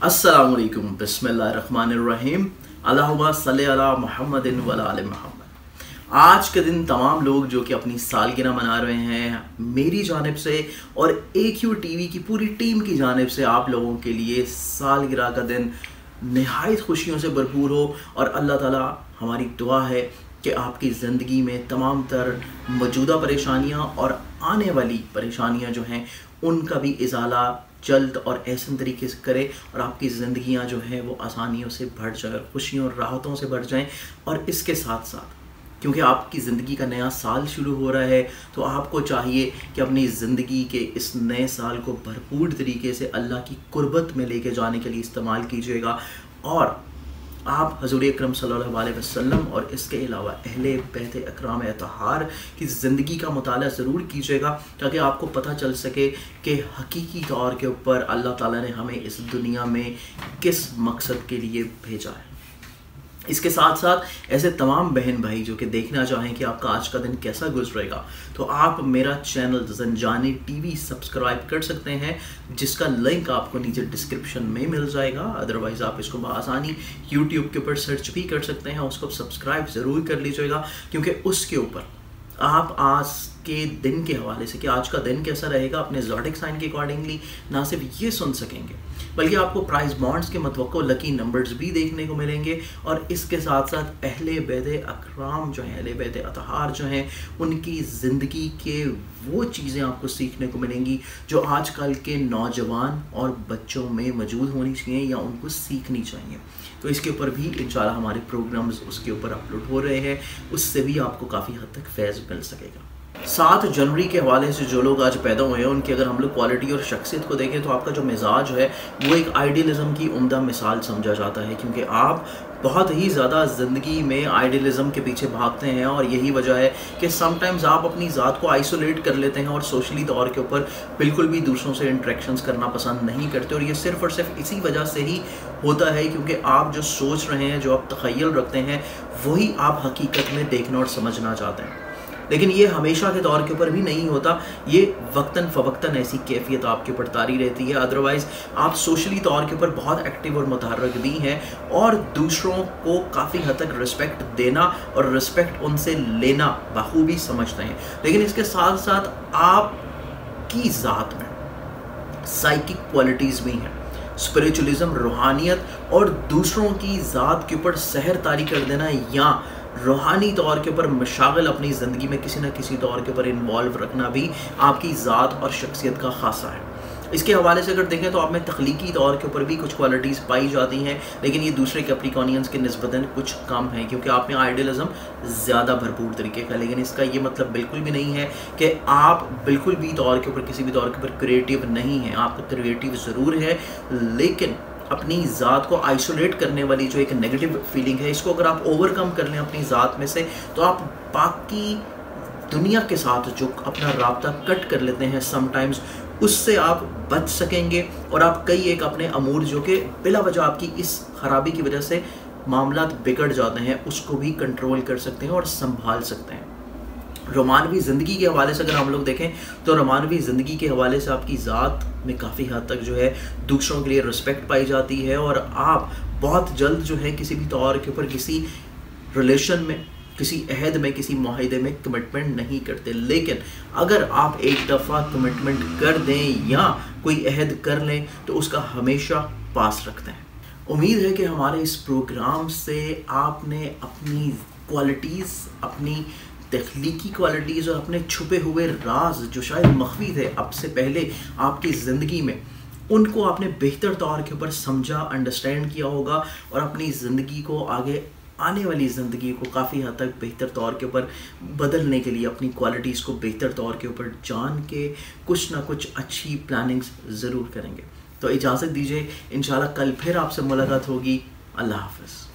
अस्सलामुअलैकुम बिस्मिल्लाहिर्रहमानिर्रहीम अल्लाहुम्मा सल्ली अला मुहम्मदिन व अला आलि मुहम्मद। आज के दिन तमाम लोग जो कि अपनी सालगिरह मना रहे हैं, मेरी जानिब से और AQ TV की पूरी टीम की जानिब से आप लोगों के लिए सालगिरह का दिन निहायत खुशियों से भरपूर हो। और अल्लाह ताला हमारी दुआ है कि आपकी ज़िंदगी में तमाम तर मौजूदा परेशानियां और आने वाली परेशानियां जो हैं उनका भी इज़ाला जल्द और ऐसे तरीके से करे और आपकी ज़िंदगियां जो हैं वो आसानियों से भर जाए, खुशियों और राहतों से भर जाएं। और इसके साथ साथ क्योंकि आपकी ज़िंदगी का नया साल शुरू हो रहा है, तो आपको चाहिए कि अपनी ज़िंदगी के इस नए साल को भरपूर तरीके से अल्लाह की कुर्बत में लेके जाने के लिए इस्तेमाल कीजिएगा। और आप हज़ूर अकरम सल्लल्लाहु अलैहि वसल्लम और इसके अलावा अहले बैत अकराम अतहार की ज़िंदगी का मुताला ज़रूर कीजिएगा, ताकि आपको पता चल सके कि हकीकी तौर के ऊपर अल्लाह ताला ने हमें इस दुनिया में किस मकसद के लिए भेजा है। इसके साथ साथ ऐसे तमाम बहन भाई जो कि देखना चाहें कि आपका आज का दिन कैसा गुजरेगा, तो आप मेरा चैनल ज़ंजानी TV सब्सक्राइब कर सकते हैं, जिसका लिंक आपको नीचे डिस्क्रिप्शन में मिल जाएगा। अदरवाइज़ आप इसको बआसानी YouTube के ऊपर सर्च भी कर सकते हैं, उसको सब्सक्राइब ज़रूर कर लीजिएगा, क्योंकि उसके ऊपर आप आज के दिन के हवाले से कि आज का दिन कैसा रहेगा अपने ज़ोडिक साइन के अकॉर्डिंगली ना सिर्फ ये सुन सकेंगे, बल्कि आपको प्राइस बॉन्ड्स के मतवक्को लकी नंबर्स भी देखने को मिलेंगे। और इसके साथ साथ अहले बैत अकराम जो हैं, अहले बैत अतहार जो हैं, उनकी ज़िंदगी के वो चीज़ें आपको सीखने को मिलेंगी जो आजकल के नौजवान और बच्चों में मौजूद होनी चाहिए या उनको सीखनी चाहिए। तो इसके ऊपर भी इंशाल्लाह हमारे प्रोग्राम्स उसके ऊपर अपलोड हो रहे हैं, उससे भी आपको काफ़ी हद तक फैज़ मिल सकेगा। 7 जनवरी के हवाले से जो लोग आज पैदा हुए हैं उनकी अगर हम लोग क्वालिटी और शख्सियत को देखें, तो आपका जो मिजाज है वो एक आइडियलिज़म की उम्दा मिसाल समझा जाता है, क्योंकि आप बहुत ही ज़्यादा ज़िंदगी में आइडियलिज़म के पीछे भागते हैं। और यही वजह है कि समटाइम्स आप अपनी ज़ात को आइसोलेट कर लेते हैं और सोशली तौर के ऊपर बिल्कुल भी दूसरों से इंटरेक्शंस करना पसंद नहीं करते। और ये सिर्फ़ और सिर्फ इसी वजह से ही होता है क्योंकि आप जो सोच रहे हैं, जो आप तख़य्युल रखते हैं, वही आप हकीकत में देखना और समझना चाहते हैं। लेकिन ये हमेशा के तौर के ऊपर भी नहीं होता, ये वक्तन फ़वक्तन ऐसी कैफियत आपके ऊपर तारी रहती है। अदरवाइज़ आप सोशली तौर के ऊपर बहुत एक्टिव और मुतहर्रिक भी हैं और दूसरों को काफ़ी हद तक रिस्पेक्ट देना और रिस्पेक्ट उनसे लेना बखूबी समझते हैं। लेकिन इसके साथ साथ आपकी ज़ात में साइकिक क्वालिटीज़ भी हैं, स्पिरिचुअलिज़म, रूहानियत और दूसरों की ज़ात के ऊपर सहर तारी कर देना या रूहानी तौर के ऊपर मशागिल अपनी ज़िंदगी में किसी न किसी तौर के ऊपर इन्वॉल्व रखना भी आपकी ज़ात और शख्सियत का खासा है। इसके हवाले से अगर देखें तो आप में तख्लीकी तौर के ऊपर भी कुछ क्वालिटीज़ पाई जाती हैं, लेकिन ये दूसरे कैप्रिकॉनियंस के निस्बतन कुछ कम है, क्योंकि आप में आइडियलिज़म ज़्यादा भरपूर तरीके का। लेकिन इसका ये मतलब बिल्कुल भी नहीं है कि आप बिल्कुल भी तौर के ऊपर किसी भी तौर के ऊपर क्रिएटिव नहीं हैं। आप क्रिएटिव ज़रूर है, लेकिन अपनी ज़ात को आइसोलेट करने वाली जो एक नेगेटिव फीलिंग है, इसको अगर आप ओवरकम कर लें अपनी ज़ात में से, तो आप बाकी दुनिया के साथ जो अपना राब्ता कट कर लेते हैं समटाइम्स, उससे आप बच सकेंगे। और आप कई एक अपने अमूर जो कि बिला वजह आपकी इस खराबी की वजह से मामलात बिगड़ जाते हैं, उसको भी कंट्रोल कर सकते हैं और संभाल सकते हैं। रोमानवी ज़िंदगी के हवाले से अगर हम लोग देखें, तो रोमानवी ज़िंदगी के हवाले से आपकी ज़ात में काफ़ी हद तक जो है दूसरों के लिए रिस्पेक्ट पाई जाती है और आप बहुत जल्द जो है किसी भी तौर के ऊपर किसी रिलेशन में, किसी अहद में, किसी मुआहदे में कमिटमेंट नहीं करते। लेकिन अगर आप एक दफ़ा कमिटमेंट कर दें या कोई अहद कर लें, तो उसका हमेशा पास रखते हैं। उम्मीद है कि हमारे इस प्रोग्राम से आपने अपनी क्वालिटीज़, अपनी तख्लीकी क्वालिटीज़ और अपने छुपे हुए राज जो शायद मख्फी थे अब से पहले आपकी ज़िंदगी में, उनको आपने बेहतर तौर के ऊपर समझा, अंडरस्टैंड किया होगा और अपनी ज़िंदगी को, आगे आने वाली ज़िंदगी को काफ़ी हद तक बेहतर तौर के ऊपर बदलने के लिए अपनी क्वालिटीज़ को बेहतर तौर के ऊपर जान के कुछ ना कुछ अच्छी प्लानिंग्स ज़रूर करेंगे। तो इजाज़त दीजिए, इंशाल्लाह कल फिर आपसे मुलाकात होगी। अल्लाह हाफ़िज़।